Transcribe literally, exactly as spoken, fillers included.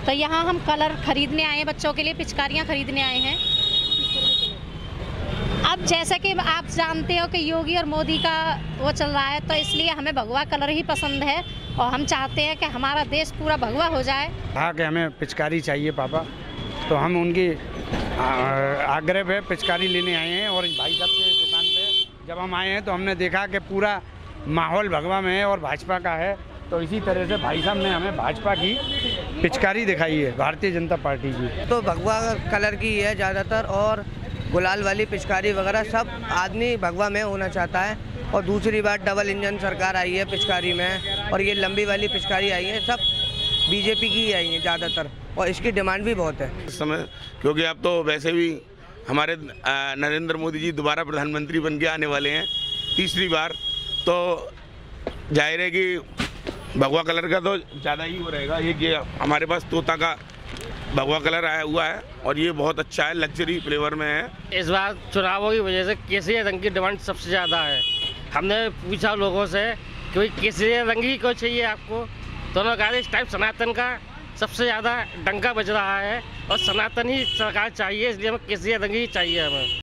तो यहाँ हम कलर खरीदने आए हैं, बच्चों के लिए पिचकारियाँ खरीदने आए हैं। अब जैसे कि आप जानते हो कि योगी और मोदी का वो चल रहा है, तो इसलिए हमें भगवा कलर ही पसंद है और हम चाहते हैं कि हमारा देश पूरा भगवा हो जाए। हाँ कि हमें पिचकारी चाहिए पापा, तो हम उनकी आग्रह पे पिचकारी लेने आए हैं। और भाई साहब की दुकान पे जब हम आए हैं तो हमने देखा कि पूरा माहौल भगवा में है और भाजपा का है, तो इसी तरह से भाई साहब ने हमें भाजपा की पिचकारी दिखाई है, भारतीय जनता पार्टी की। तो भगवा कलर की है ज़्यादातर, और गुलाल वाली पिचकारी वगैरह सब आदमी भगवा में होना चाहता है। और दूसरी बात, डबल इंजन सरकार आई है पिचकारी में, और ये लंबी वाली पिचकारी आई है, सब बीजेपी की ही आई है ज़्यादातर, और इसकी डिमांड भी बहुत है इस समय। क्योंकि अब तो वैसे भी हमारे नरेंद्र मोदी जी दोबारा प्रधानमंत्री बन के आने वाले हैं तीसरी बार, तो जाहिर है कि भगवा कलर का तो ज़्यादा ही हो रहेगा। ये कि हमारे पास तोता का भगवा कलर आया हुआ है और ये बहुत अच्छा है, लग्जरी फ्लेवर में है। इस बार चुनावों की वजह से केसरी रंग की डिमांड सबसे ज़्यादा है। हमने पूछा लोगों से कि भाई केसरी रंग ही क्यों चाहिए आपको, तो उन्होंने कहा इस टाइप सनातन का सबसे ज़्यादा डंका बज रहा है और सनातन ही सरकार चाहिए, इसलिए हमें केसरी रंग ही चाहिए हमें।